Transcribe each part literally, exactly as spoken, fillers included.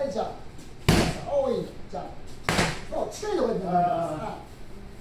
はい、じゃあ、多い、じゃあ、そう、近いところに投げます。はい。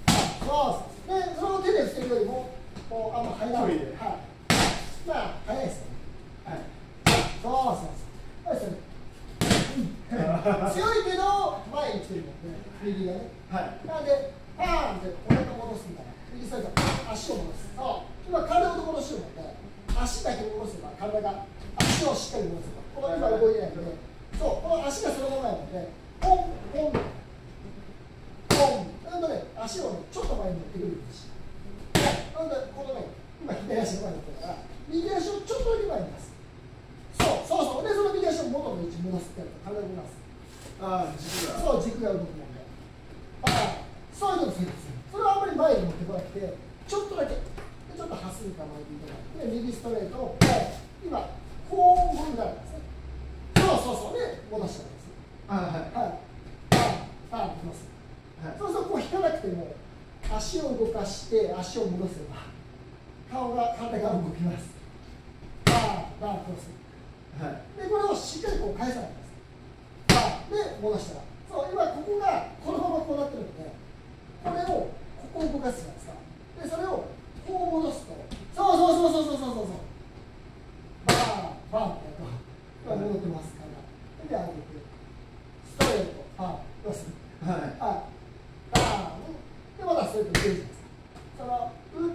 そう、で、その手で防ぐよりも、こう、あんま入らない。はい。まあ、早いですよね。はい。そうそうそう。はい、それ。強いけど、前に来てるので、右がね。はい。なので、パーンってお腹戻すみたいな。右サイド、足を戻す。そう。今、体ごと戻してるので、足だけ戻せば、体が、足をしっかり戻せば、この今動いてないので、そう、この足がそのままなので、ポン、ポン、ポン。なので、足をね、ちょっと前に持ってくるし。なので、このね、今、左足の前に持ってるから、右足をちょっとだけ前に出す。そうそうそう。で、その右足を元の位置に戻すってやると、体を動かす。ああ、軸が。そう、軸が動くもんで。ああ、そういうのそうです。それはあんまり前に持ってこなくて、ちょっとだけ、ちょっとはすに構えていただいて、右ストレートを、今、こう分があるんですね。そうそうそう。で、戻したんです。ああ、はい。はい。ああ、ああ、いきます。はい、そうすると、こう引かなくても、足を動かして、足を戻せば、顔が、体が動きます。ああ、バーン、クロス。はい、でこれをしっかりこう返さないんです。で、戻したら、そう、今ここがこのままこうなってるので、これをここを動かすじゃないですか。で、それをこう戻すと、そうそうそうそうそうそうそう、バーン、バーンってやると、今戻ってますから、で、上げて、ストレート、バーン、クロス、はい、はい、バーン、で、またストレート出るじゃないですか。その打って、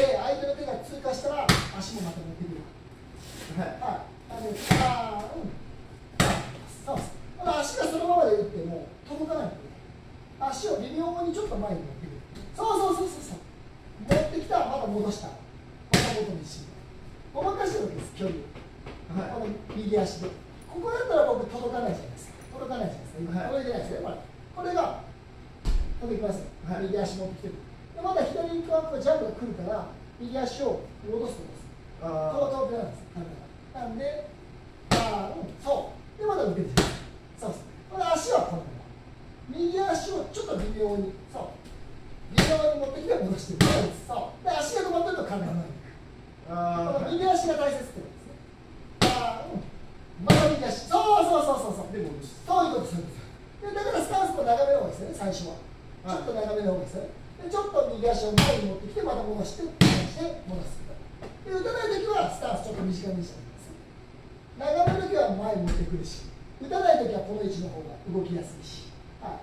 相手の手が通過したら、足もまた持ってくる。はい、はい。あの、あー、うん。そうそう。ただ足がそのままで打っても届かないので、足を微妙にちょっと前に持ってくる。そうそうそうそうそう。持ってきたらまた戻した。また元にし。ごまかしてるわけです、距離を。はい、この右足で。ここだったら僕届かないじゃないですか。届かないじゃないですか。届いてないですよ。これが届きますよ。はい、右足持ってきてる。でまた左側のジャンプが来るから、右足を戻すとです。ああ。届かないんです、体が。なんで、あー、うん、そう。で、まだ受けてる。そうそう。これ足はこのまま。右足をちょっと微妙に、そう。微妙に持ってきて戻してる。そう。で、足が止まってると体が前に行く。あー、この右足が大切ってことですね。あー、うん。また右足。そうそうそうそうそう。で、戻す。そういうことするんですよ。で、だからスタンスも長めの方がいいですよね、最初は。ちょっと長めの方がいいですよね。で、ちょっと右足を前に持ってきて、また戻して、戻して、戻す。で、打たないときはスタンスちょっと短めにしてあげます。長めのときは前に持ってくるし、打たないときはこの位置の方が動きやすいし、はい、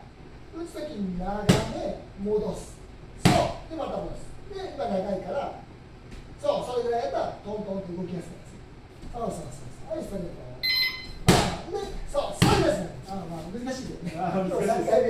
打つときに長め、戻す。そう。で、また戻す。で、今長いから、そう、それぐらいやったらトントンと動きやすいです。そうそうそうそう。はい、ストレート。あで、そう、そうですね。あまあ難しいけどね。あ難しいです。